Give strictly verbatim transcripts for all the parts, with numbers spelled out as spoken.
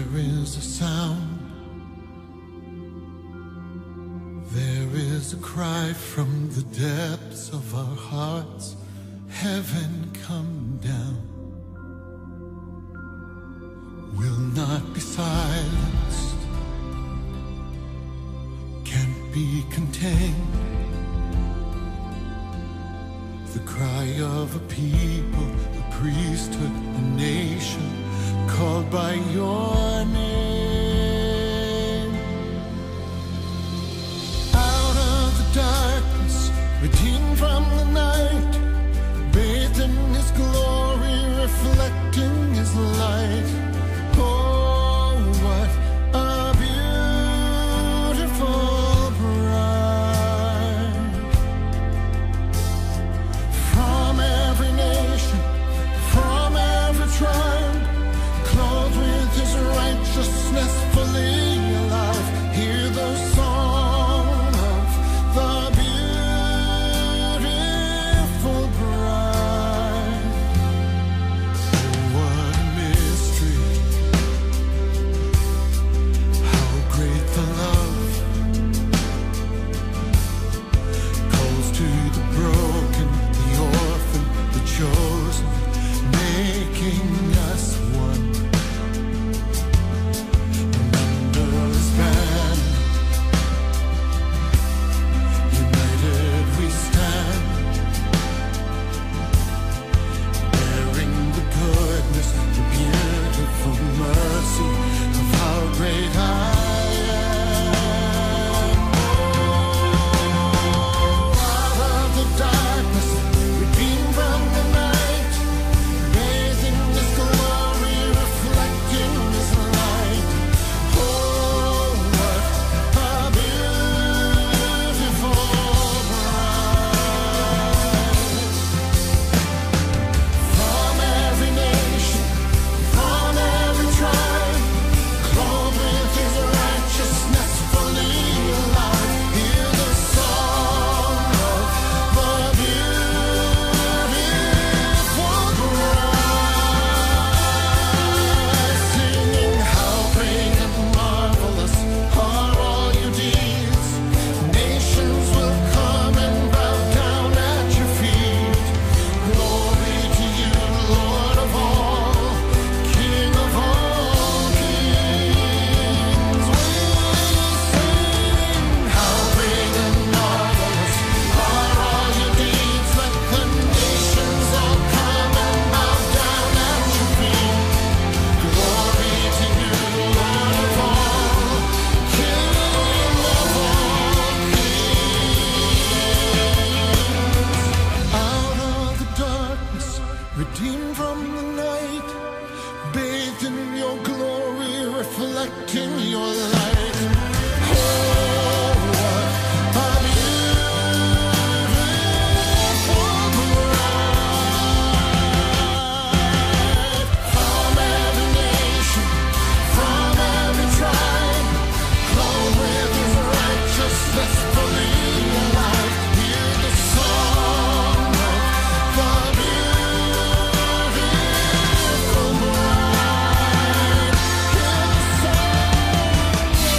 There is a sound, there is a cry from the depths of our hearts. Heaven come down, will not be silenced, can't be contained. The cry of a people, a priesthood, a nation called by your name. Out of the darkness, redeemed from the night, bathed in His glory, reflecting His light. Oh, what a beautiful bride. From every nation, from every tribe, clothed with His righteousness, fully alive. Hear the song of the beautiful bride. Oh, what a mystery, how great the love calls to the broken, the orphan, the chosen, making us one. And under His banner, united we stand, bearing the goodness, the beautiful mercy of how great I am. Oh, out of the darkness, redeemed from the night, bathed in His glory, reflecting His light. Oh, what a beautiful bride. From every nation, from every tribe, clothed with His righteousness, fully alive. Hear the song of the beautiful bride, singing how great and marvelous are all your deeds. Nations will come and bow down at your feet. Glory to you, Lord of all, King of all kings. We sing how great and marvelous are all your deeds. Let the nations all come and bow down at your feet. Glory to you, Lord of all, King of all kings. Out of the darkness, redeemed from the night, bathed in your glory, reflecting your light. Oh, what a beautiful bride. From every nation, from every tribe, clothed with His righteousness, fully alive. Hear the song of the beautiful bride. Hear the song of the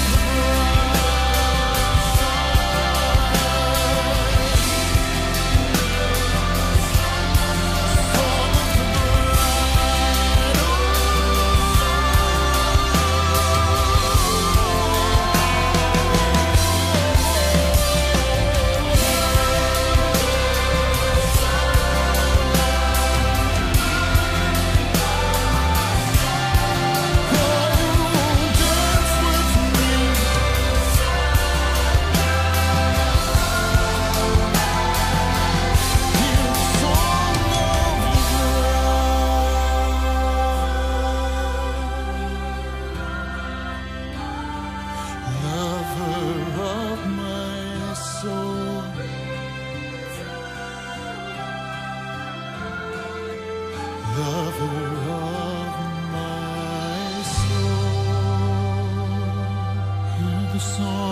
lover of my soul. Hear the song